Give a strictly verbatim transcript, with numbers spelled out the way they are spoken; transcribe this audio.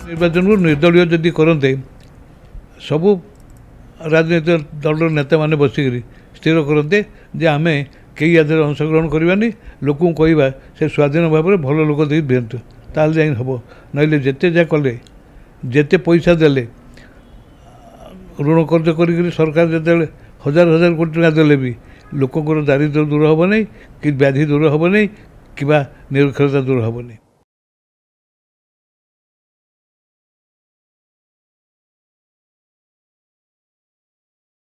निर्वाचन को निर्दलीय जदि करते सबू राजनीतिक दल नेता मैंने बसिक स्थिर करते जे आम कई आदि अंशग्रहण करवानी लोक कहवा से स्वाधीन भाव में भल लोक दे दिंतु ताल जा हम ना जिते जा कले जिते पैसा देले ऋण कर्ज कर सरकार जो हजार हजार कोटी टका देले भी लोकंर दारिद्र्य दूर हम नहीं कि व्याधि दूर हम नहीं कि निरक्षरता दूर हम नहीं।